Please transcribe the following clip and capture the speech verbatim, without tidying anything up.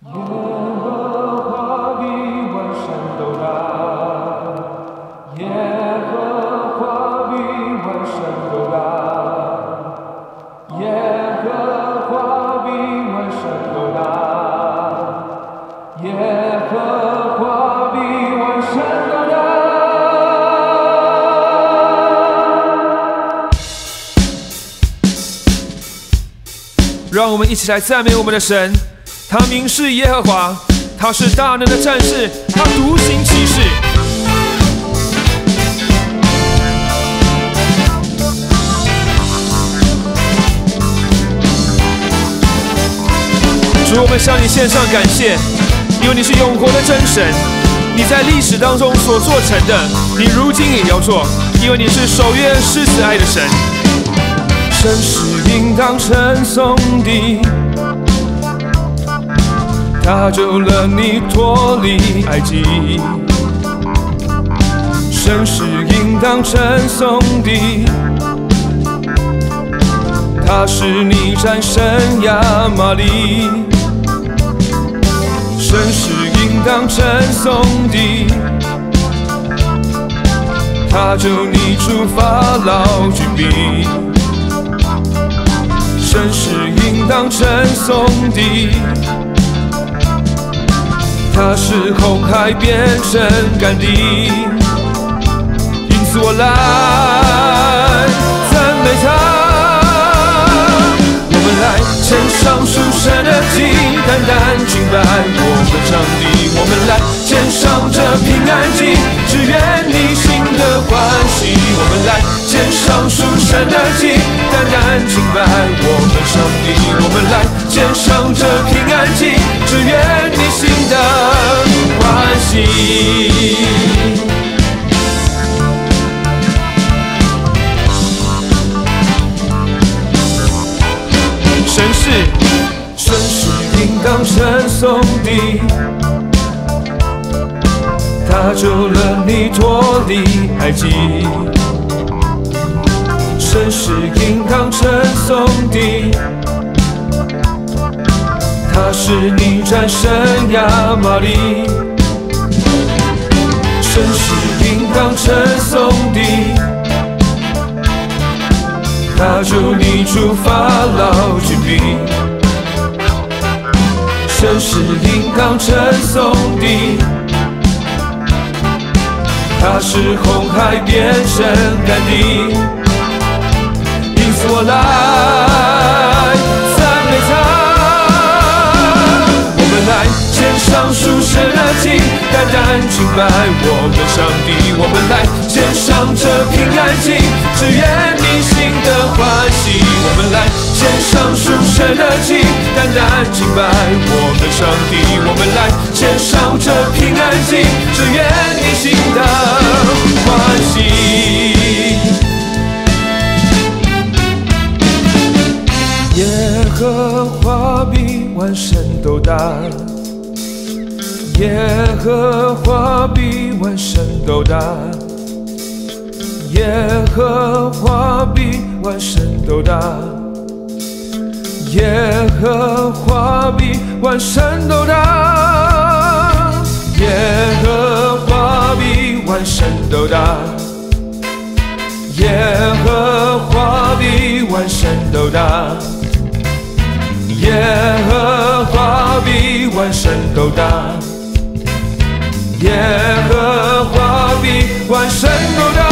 让我们一起来赞美我们的神，他名是耶和华，他是大能的战士，他独行其事。主，我们向你献上感谢，因为你是永活的真神，你在历史当中所做成的，你如今也要做，因为你是守约施慈爱的神。神是应当称颂的，他救了你脱离埃及。神是应当称颂的，他使你战胜亚玛力。神是应当称颂的，他救你出法老军兵。神是应当称颂的，他使红海变成干地，因此我来赞美他。我们来献上属神的祭，单单敬拜我们上帝。我们来献上这平安祭，只愿你心的欢喜。我们来献上属神的祭，单单敬拜我们上帝。我们来献上这平安祭，只愿你心的欢喜。神是，神是应当称颂的，他救了你脱离埃及。神是应当称颂的，他使你战胜亚玛力。神是应当称颂的，他救你出法老军兵。神是应当称颂的，他使红海变成干地，因此我来赞美他。我们来献上属神的祭，单单敬拜我们上帝。我们来献上这平安祭，只愿你心的欢喜。我们来献上属神的祭，单单敬拜我们上帝。我们来献上这平安祭，只愿你心的欢喜。耶和华比万神都大，耶和华比万神都大，耶和华比万神都大，耶和华比万神都大，耶和华比万神都大，耶和华比万神都大，耶和华比万神都大，耶和华比万神都大。